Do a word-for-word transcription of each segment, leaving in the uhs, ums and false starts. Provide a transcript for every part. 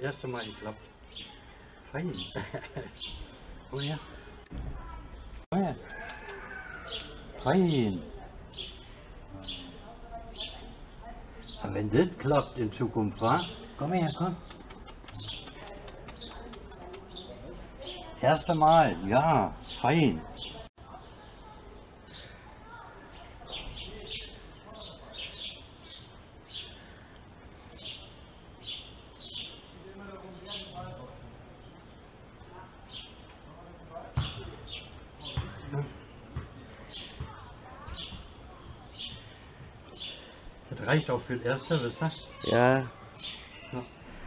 erste Mal geklappt. Fein. Komm her. Komm her. Fein. Aber wenn das klappt in Zukunft, wa? Komm her, komm. Erste Mal, ja, fein. Das reicht auch für das erste, wisst ihr? Ja. Ja.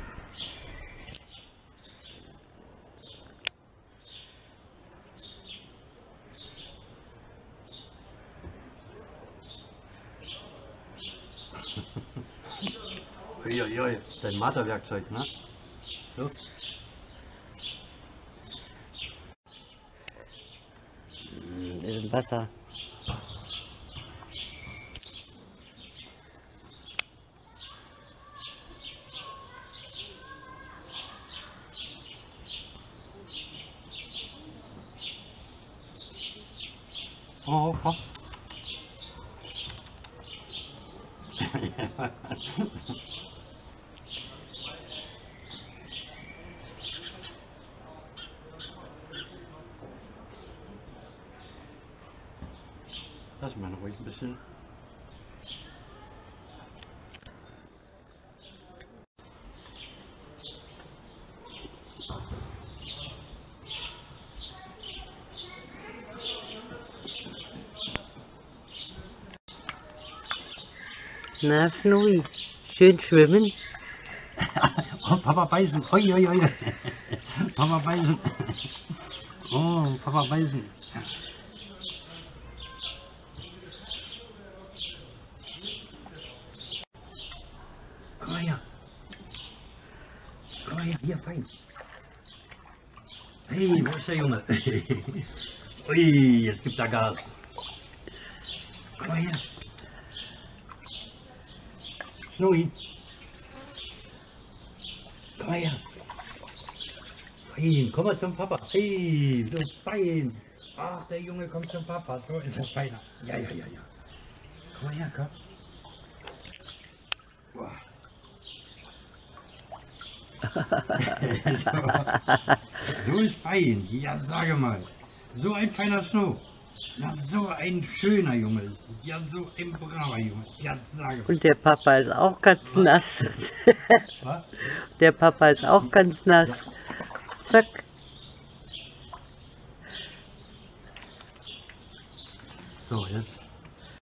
Uiuiui, dein Marterwerkzeug, ne? So. Hm, ist im Wasser. Oh, komm. Lass mal ruhig ein bisschen. Na, Snowy, schön schwimmen. Oh, Papa beißen. Ui, ui, ui. Papa beißen. Oh, Papa beißen. Komm mal her. Komm mal her, hier, fein. Hey, wo ist der Junge? Ui, jetzt gibt er Gas. Komm mal her. Snowy. Komm mal her. Fein, komm mal zum Papa. Hey, so fein. Ach, der Junge kommt zum Papa. So ist er feiner. Ja, ja, ja, ja. Komm mal her, komm. Boah. so, so ist fein. Ja, sage mal. So ein feiner Snow. Ja, so ein schöner Junge ist. Ja, so ein braver Junge. Ja, sage mal. Und der Papa ist auch ganz nass. Was? Der Papa ist auch ganz nass. Zack. So, jetzt.